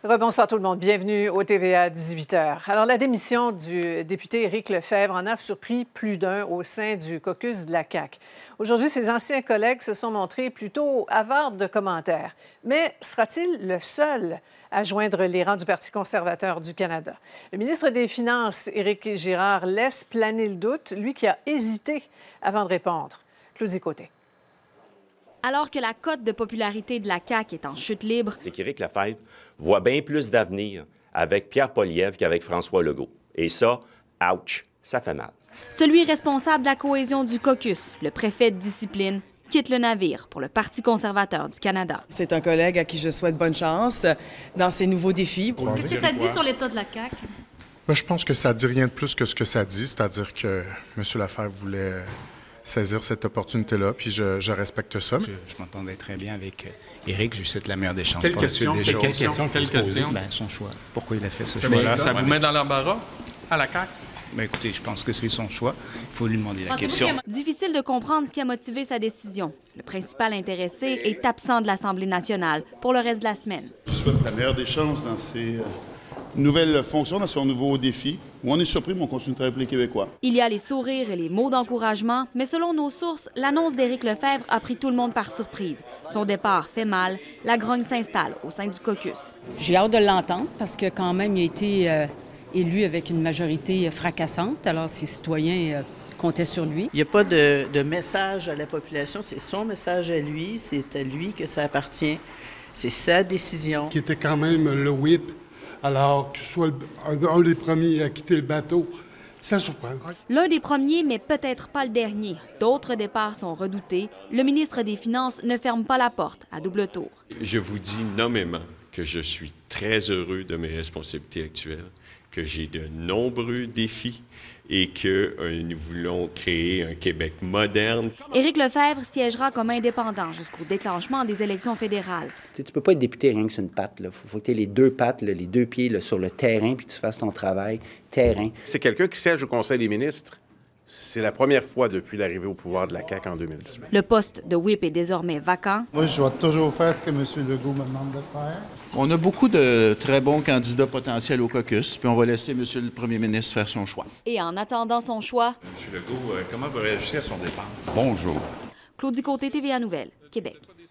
Rebonsoir tout le monde. Bienvenue au TVA 18h. Alors, la démission du député Éric Lefebvre en a surpris plus d'un au sein du caucus de la CAQ. Aujourd'hui, ses anciens collègues se sont montrés plutôt avares de commentaires. Mais sera-t-il le seul à joindre les rangs du Parti conservateur du Canada? Le ministre des Finances, Éric Girard, laisse planer le doute, lui qui a hésité avant de répondre. Claudie Côté. Alors que la cote de popularité de la CAQ est en chute libre, c'est qu'Éric Lefebvre voit bien plus d'avenir avec Pierre Poilievre qu'avec François Legault. Et ça, ouch, ça fait mal. Celui responsable de la cohésion du caucus, le préfet de discipline, quitte le navire pour le Parti conservateur du Canada. C'est un collègue à qui je souhaite bonne chance dans ses nouveaux défis. Qu'est-ce que ça dit sur l'état de la CAQ? Bien, je pense que ça ne dit rien de plus que ce que ça dit, c'est-à-dire que M. Lefebvre voulait saisir cette opportunité-là, puis je respecte ça. Je m'entendais très bien avec Éric, je lui souhaite la meilleure des chances. Quelle question? Quelle question? Ben, son choix. Pourquoi il a fait ce choix-là? Ça vous met dans l'embarras à la CAQ? Ben, écoutez, je pense que c'est son choix. Il faut lui demander la question. Difficile de comprendre ce qui a motivé sa décision. Le principal intéressé est absent de l'Assemblée nationale pour le reste de la semaine. Je souhaite la meilleure des chances dans ses nouvelles fonctions, dans son nouveau défi, où on est surpris, mais on continue de travailler pour les Québécois. Il y a les sourires et les mots d'encouragement, mais selon nos sources, l'annonce d'Éric Lefebvre a pris tout le monde par surprise. Son départ fait mal, la grogne s'installe au sein du caucus. J'ai hâte de l'entendre parce que quand même, il a été élu avec une majorité fracassante, alors ses citoyens comptaient sur lui. Il n'y a pas de message à la population, c'est son message à lui, c'est à lui que ça appartient, c'est sa décision. Qui était quand même le whip. Alors que soit un des premiers à quitter le bateau, ça surprend. L'un des premiers, mais peut-être pas le dernier. D'autres départs sont redoutés. Le ministre des Finances ne ferme pas la porte à double tour. Je vous dis nommément que je suis très heureux de mes responsabilités actuelles, que j'ai de nombreux défis et que nous voulons créer un Québec moderne. Éric Lefebvre siégera comme indépendant jusqu'au déclenchement des élections fédérales. Tu ne peux pas être député rien que sur une patte. Il faut que tu aies les deux pattes, les deux pieds sur le terrain, puis tu fasses ton travail terrain. C'est quelqu'un qui siège au Conseil des ministres. C'est la première fois depuis l'arrivée au pouvoir de la CAQ en 2018. Le poste de whip est désormais vacant. Moi, je dois toujours faire ce que M. Legault me demande de faire. On a beaucoup de très bons candidats potentiels au caucus, puis on va laisser M. le premier ministre faire son choix. Et en attendant son choix... M. Legault, comment va réagir à son départ? Bonjour. Claudie Côté, TVA Nouvelles, Québec.